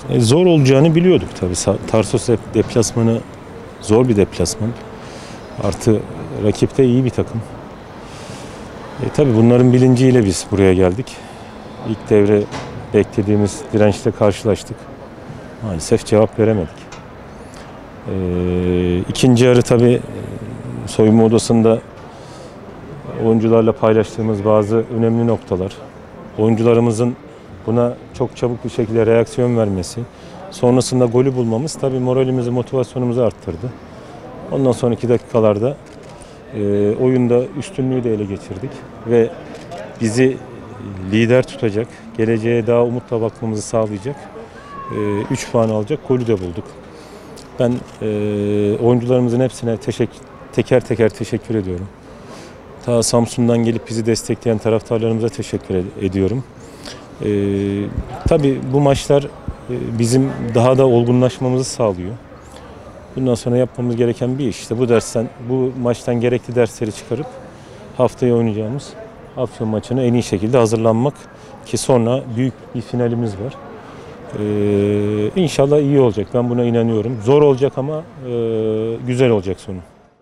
Zor olacağını biliyorduk tabii. Tarsus deplasmanı zor bir deplasman. Artı rakip de iyi bir takım. Tabii bunların bilinciyle biz buraya geldik. İlk devre beklediğimiz dirençle karşılaştık. Maalesef cevap veremedik. İkinci yarı tabii soyunma odasında oyuncularla paylaştığımız bazı önemli noktalar. Oyuncularımızın buna çok çabuk bir şekilde reaksiyon vermesi, sonrasında golü bulmamız tabii moralimizi, motivasyonumuzu arttırdı. Ondan sonraki dakikalarda oyunda üstünlüğü de ele geçirdik ve bizi lider tutacak, geleceğe daha umutla bakmamızı sağlayacak 3 puan alacak golü de bulduk. Ben oyuncularımızın hepsine teker teker teşekkür ediyorum. Ta Samsun'dan gelip bizi destekleyen taraftarlarımıza teşekkür ediyorum. Tabii bu maçlar bizim daha da olgunlaşmamızı sağlıyor. Bundan sonra yapmamız gereken bir iş. İşte bu maçtan gerekli dersleri çıkarıp haftaya oynayacağımız Afyon maçına en iyi şekilde hazırlanmak ki sonra büyük bir finalimiz var. İnşallah iyi olacak. Ben buna inanıyorum. Zor olacak ama güzel olacak sonu.